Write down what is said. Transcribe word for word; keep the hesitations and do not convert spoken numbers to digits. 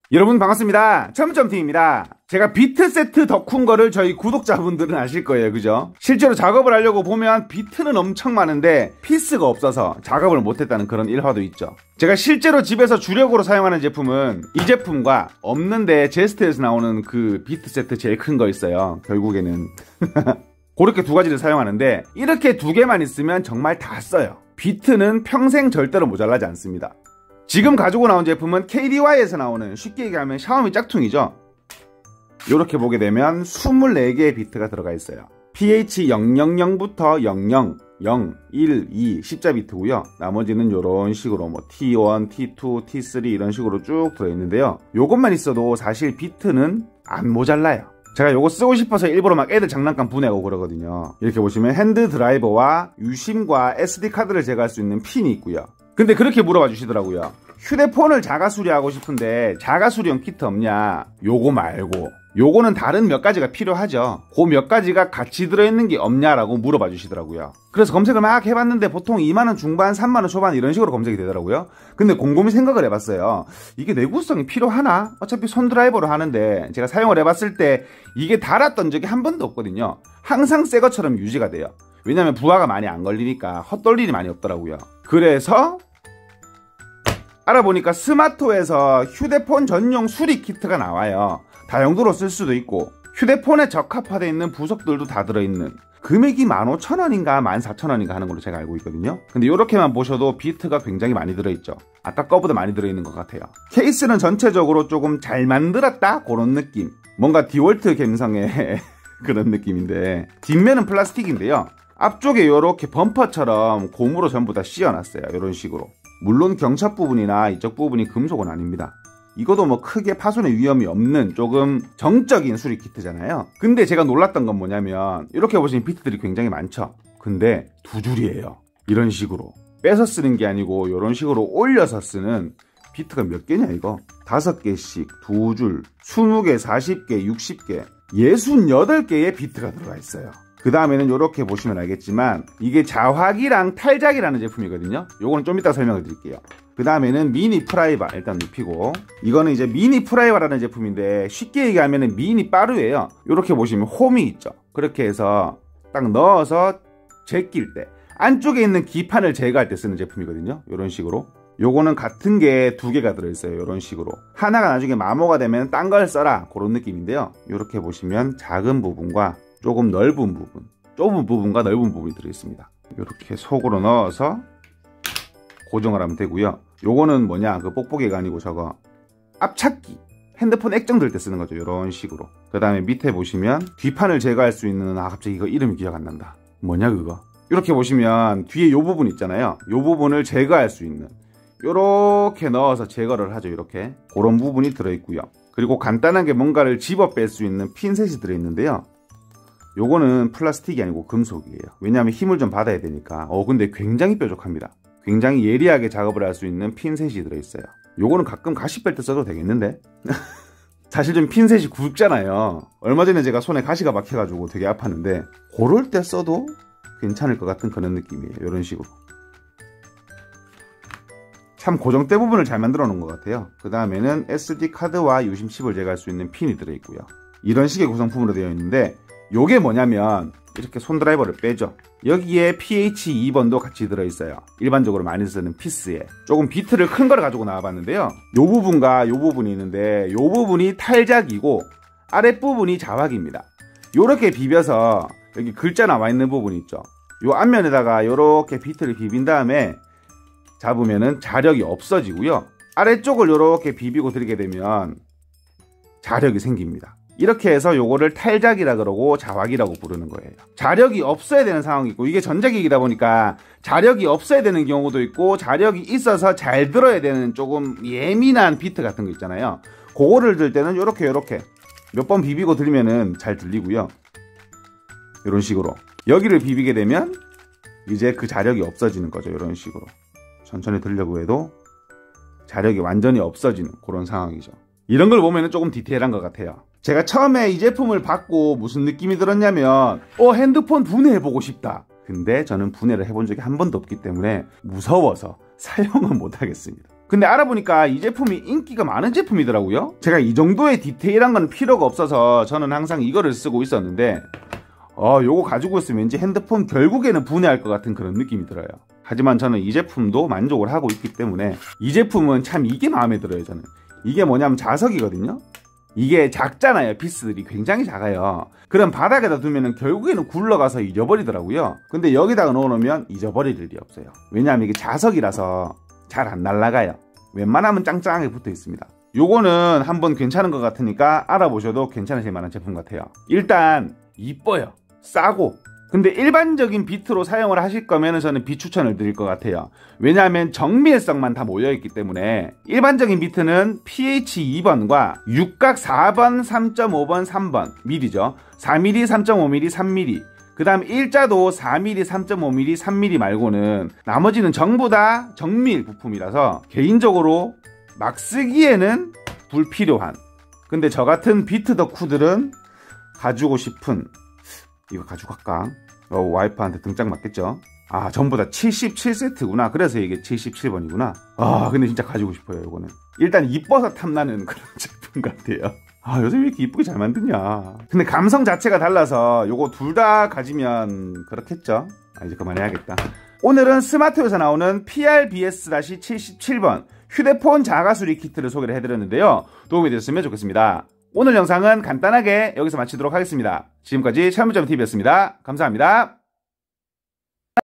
여러분 반갑습니다. 첨첨팀입니다. 제가 비트 세트 덕후인 거를 저희 구독자분들은 아실 거예요. 그죠? 실제로 작업을 하려고 보면 비트는 엄청 많은데 피스가 없어서 작업을 못했다는 그런 일화도 있죠. 제가 실제로 집에서 주력으로 사용하는 제품은 이 제품과 없는데 제스트에서 나오는 그 비트 세트 제일 큰 거 있어요. 결국에는 그렇게 두 가지를 사용하는데 이렇게 두 개만 있으면 정말 다 써요. 비트는 평생 절대로 모자라지 않습니다. 지금 가지고 나온 제품은 케이디와이에서 나오는, 쉽게 얘기하면 샤오미 짝퉁이죠. 이렇게 보게 되면 이십사 개의 비트가 들어가 있어요. 피에이치 영영영부터 영영, 영, 일, 이, 십자 비트고요. 나머지는 이런 식으로 뭐 티 원, 티 투, 티 쓰리 이런 식으로 쭉 들어있는데요. 요것만 있어도 사실 비트는 안 모자라요. 제가 요거 쓰고 싶어서 일부러 막 애들 장난감 분해하고 그러거든요. 이렇게 보시면 핸드 드라이버와 유심과 에스디 카드를 제거할 수 있는 핀이 있고요. 근데 그렇게 물어봐 주시더라고요. 휴대폰을 자가 수리하고 싶은데 자가 수리용 키트 없냐? 요거 말고 요거는 다른 몇 가지가 필요하죠. 그 몇 가지가 같이 들어있는 게 없냐라고 물어봐 주시더라고요. 그래서 검색을 막 해봤는데 보통 이만 원 중반, 삼만 원 초반 이런 식으로 검색이 되더라고요. 근데 곰곰이 생각을 해봤어요. 이게 내구성이 필요하나? 어차피 손 드라이버로 하는데 제가 사용을 해봤을 때 이게 닳았던 적이 한 번도 없거든요. 항상 새 것처럼 유지가 돼요. 왜냐면 부하가 많이 안 걸리니까 헛돌 일이 많이 없더라고요. 그래서 알아보니까 스마트에서 휴대폰 전용 수리 키트가 나와요. 다용도로 쓸 수도 있고 휴대폰에 적합화되어 있는 부속들도 다 들어있는, 금액이 만 오천 원인가 만 사천 원인가 하는 걸로 제가 알고 있거든요. 근데 이렇게만 보셔도 비트가 굉장히 많이 들어있죠. 아까 거보다 많이 들어있는 것 같아요. 케이스는 전체적으로 조금 잘 만들었다 그런 느낌, 뭔가 디월트 감성의 그런 느낌인데, 뒷면은 플라스틱인데요. 앞쪽에 이렇게 범퍼처럼 고무로 전부 다 씌워놨어요. 이런 식으로. 물론 경첩 부분이나 이쪽 부분이 금속은 아닙니다. 이것도 뭐 크게 파손의 위험이 없는 조금 정적인 수리 키트잖아요. 근데 제가 놀랐던 건 뭐냐면 이렇게 보시면 비트들이 굉장히 많죠. 근데 두 줄이에요. 이런 식으로 빼서 쓰는 게 아니고 이런 식으로 올려서 쓰는 비트가 몇 개냐 이거? 다섯 개씩 두 줄, 스무 개, 사십 개, 육십 개, 육십팔 개의 비트가 들어가 있어요. 그 다음에는 이렇게 보시면 알겠지만 이게 자화기랑 탈작이라는 제품이거든요. 요거는 좀 이따 설명을 드릴게요. 그 다음에는 미니 프라이바 일단 눕히고, 이거는 이제 미니 프라이바라는 제품인데 쉽게 얘기하면 미니 빠루예요. 이렇게 보시면 홈이 있죠. 그렇게 해서 딱 넣어서 제낄 때 안쪽에 있는 기판을 제거할 때 쓰는 제품이거든요. 이런 식으로. 요거는 같은 게 두 개가 들어있어요. 이런 식으로. 하나가 나중에 마모가 되면 딴 걸 써라 그런 느낌인데요. 이렇게 보시면 작은 부분과 조금 넓은 부분, 좁은 부분과 넓은 부분이 들어있습니다. 이렇게 속으로 넣어서 고정을 하면 되고요. 요거는 뭐냐, 그 뽁뽁이가 아니고 저거 앞찾기, 핸드폰 액정 들 때 쓰는 거죠. 이런 식으로. 그 다음에 밑에 보시면 뒤판을 제거할 수 있는, 아 갑자기 이거 이름이 기억 안 난다. 뭐냐 그거. 이렇게 보시면 뒤에 요 부분 있잖아요. 요 부분을 제거할 수 있는, 요렇게 넣어서 제거를 하죠. 이렇게 그런 부분이 들어있고요. 그리고 간단하게 뭔가를 집어 뺄 수 있는 핀셋이 들어있는데요. 요거는 플라스틱이 아니고 금속이에요. 왜냐하면 힘을 좀 받아야 되니까. 어 근데 굉장히 뾰족합니다. 굉장히 예리하게 작업을 할 수 있는 핀셋이 들어있어요. 요거는 가끔 가시 뺄 때 써도 되겠는데? 사실 좀 핀셋이 굵잖아요. 얼마 전에 제가 손에 가시가 박혀가지고 되게 아팠는데 그럴 때 써도 괜찮을 것 같은 그런 느낌이에요. 이런 식으로. 참 고정대 부분을 잘 만들어 놓은 것 같아요. 그 다음에는 에스디 카드와 유심 칩을 제거할 수 있는 핀이 들어있고요. 이런 식의 구성품으로 되어 있는데, 요게 뭐냐면 이렇게 손 드라이버를 빼죠. 여기에 피에이치 이 번도 같이 들어있어요. 일반적으로 많이 쓰는 피스에. 조금 비트를 큰 거를 가지고 나와봤는데요. 요 부분과 요 부분이 있는데 요 부분이 탈작이고 아랫부분이 자화기입니다. 요렇게 비벼서 여기 글자 나와 있는 부분 있죠. 요 앞면에다가 요렇게 비트를 비빈 다음에 잡으면은 자력이 없어지고요. 아래쪽을 요렇게 비비고 들이게 되면 자력이 생깁니다. 이렇게 해서 요거를 탈작이라 그러고 자화기라고 부르는 거예요. 자력이 없어야 되는 상황이 있고, 이게 전자기기다 보니까 자력이 없어야 되는 경우도 있고 자력이 있어서 잘 들어야 되는 조금 예민한 비트 같은 거 있잖아요. 그거를 들 때는 요렇게 요렇게 몇 번 비비고 들면은 잘 들리고요. 이런 식으로 여기를 비비게 되면 이제 그 자력이 없어지는 거죠. 이런 식으로 천천히 들려고 해도 자력이 완전히 없어지는 그런 상황이죠. 이런 걸 보면 조금 디테일한 것 같아요. 제가 처음에 이 제품을 받고 무슨 느낌이 들었냐면 어 핸드폰 분해해보고 싶다. 근데 저는 분해를 해본 적이 한 번도 없기 때문에 무서워서 사용은 못하겠습니다. 근데 알아보니까 이 제품이 인기가 많은 제품이더라고요. 제가 이 정도의 디테일한 건 필요가 없어서 저는 항상 이거를 쓰고 있었는데 어 요거 가지고 있으면 왠지 핸드폰 결국에는 분해할 것 같은 그런 느낌이 들어요. 하지만 저는 이 제품도 만족을 하고 있기 때문에 이 제품은 참 이게 마음에 들어요. 저는 이게 뭐냐면 자석이거든요. 이게 작잖아요. 피스들이 굉장히 작아요. 그럼 바닥에다 두면은 결국에는 굴러가서 잊어버리더라고요. 근데 여기다가 넣어놓으면 잊어버릴 일이 없어요. 왜냐하면 이게 자석이라서 잘 안 날아가요. 웬만하면 짱짱하게 붙어 있습니다. 요거는 한번 괜찮은 것 같으니까 알아보셔도 괜찮으실 만한 제품 같아요. 일단 이뻐요. 싸고. 근데 일반적인 비트로 사용을 하실 거면 저는 비추천을 드릴 것 같아요. 왜냐하면 정밀성만 다 모여있기 때문에 일반적인 비트는 피에이치 이 번과 육각 사 번, 삼 점 오 번, 삼 번 밀리미터죠. 사 밀리미터, 삼 점 오 밀리미터, 삼 밀리미터. 그 다음 일자도 사 밀리미터, 삼 점 오 밀리미터, 삼 밀리미터 말고는 나머지는 전부 다 정밀 부품이라서 개인적으로 막 쓰기에는 불필요한. 근데 저 같은 비트 덕후들은 가지고 싶은, 이거 가지고 갈까? 어, 와이프한테 등짝 맞겠죠? 아, 전부 다 칠십칠 세트구나. 그래서 이게 칠십칠 번이구나. 아, 근데 진짜 가지고 싶어요, 이거는. 일단 이뻐서 탐나는 그런 제품 같아요. 아, 요새 왜 이렇게 이쁘게 잘 만드냐. 근데 감성 자체가 달라서 요거 둘 다 가지면 그렇겠죠? 아, 이제 그만해야겠다. 오늘은 스마트에서 나오는 피알비에스 칠십칠 번 휴대폰 자가수리 키트를 소개를 해드렸는데요. 도움이 되셨으면 좋겠습니다. 오늘 영상은 간단하게 여기서 마치도록 하겠습니다. 지금까지 찰물점티비였습니다. 감사합니다.